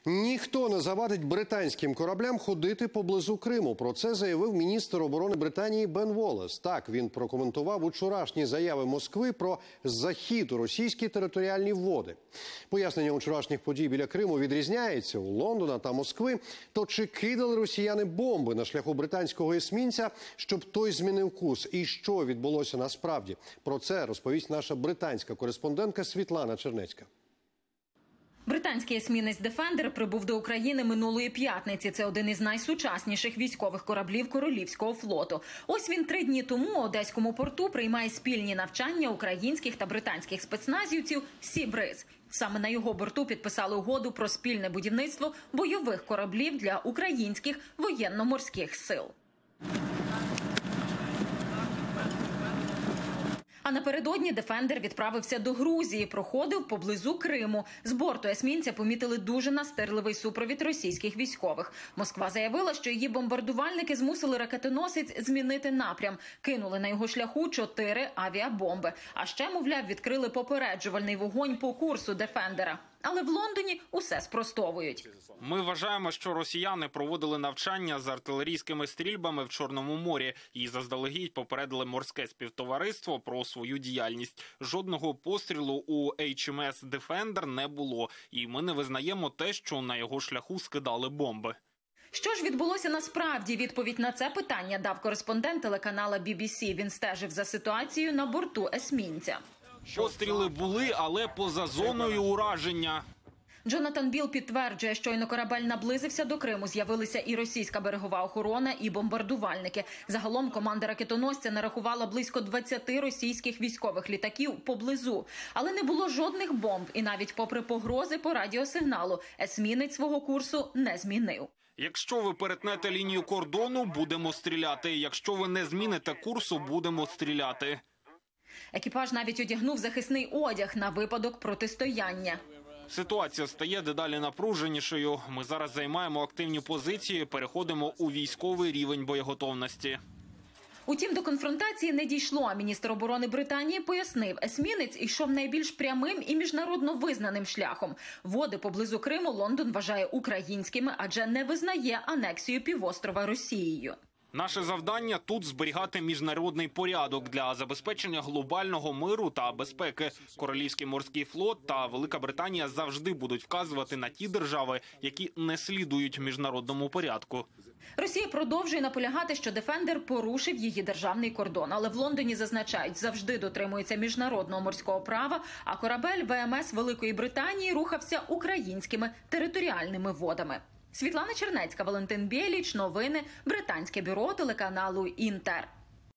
Ніхто не завадить британським кораблям ходити поблизу Криму. Про це заявив міністр оборони Британії Бен Воллес. Так він прокоментував учорашні заяви Москви про захід у російські територіальні води. Пояснення учорашніх подій біля Криму відрізняється у Лондона та Москви. То чи кидали росіяни бомби на шляху британського есмінця, щоб той змінив курс? І що відбулося насправді? Про це розповість наша британська кореспондентка Світлана Чернецька. Британський есмінець «Дефендер» прибув до України минулої п'ятниці. Це один із найсучасніших військових кораблів Королівського флоту. Ось він 3 дні тому у Одеському порту приймає спільні навчання українських та британських спецназівців «Сі Бриз». Саме на його борту підписали угоду про спільне будівництво бойових кораблів для українських воєнно-морських сил. А напередодні «Дефендер» відправився до Грузії, проходив поблизу Криму. З борту есмінця помітили дуже настирливий супровід російських військових. Москва заявила, що її бомбардувальники змусили ракетоносець змінити напрям. Кинули на його шляху 4 авіабомби. А ще, мовляв, відкрили попереджувальний вогонь по курсу «Дефендера». Але в Лондоні усе спростовують. Ми вважаємо, що росіяни проводили навчання з артилерійськими стрільбами в Чорному морі і заздалегідь попередили морське співтовариство про свою діяльність. Жодного пострілу у HMS «Дефендер» не було. І ми не визнаємо те, що на його шляху скидали бомби. Що ж відбулося насправді? Відповідь на це питання дав кореспондент телеканала BBC. Він стежив за ситуацією на борту есмінця. Постріли були, але поза зоною ураження. Джонатан Білл підтверджує, щойно корабель наблизився до Криму, з'явилися і російська берегова охорона, і бомбардувальники. Загалом команда ракетоносця нарахувала близько 20 російських військових літаків поблизу. Але не було жодних бомб, і навіть попри погрози по радіосигналу, есмінець свого курсу не змінив. Якщо ви перетнете лінію кордону, будемо стріляти. Якщо ви не зміните курсу, будемо стріляти. Екіпаж навіть одягнув захисний одяг на випадок протистояння. Ситуація стає дедалі напруженішою. Ми зараз займаємо активні позиції, переходимо у військовий рівень боєготовності. Утім, до конфронтації не дійшло, а міністр оборони Британії пояснив, есмінець йшов найбільш прямим і міжнародно визнаним шляхом. Води поблизу Криму Лондон вважає українськими, адже не визнає анексію півострова Росією. Наше завдання – тут зберігати міжнародний порядок для забезпечення глобального миру та безпеки. Королівський морський флот та Велика Британія завжди будуть вказувати на ті держави, які не слідують міжнародному порядку. Росія продовжує наполягати, що «Дефендер» порушив її державний кордон. Але в Лондоні зазначають, завжди дотримується міжнародного морського права, а корабель ВМС Великої Британії рухався українськими територіальними водами. Світлана Чернецька, Валентин Біліч, новини, Британське бюро телеканалу «Інтер».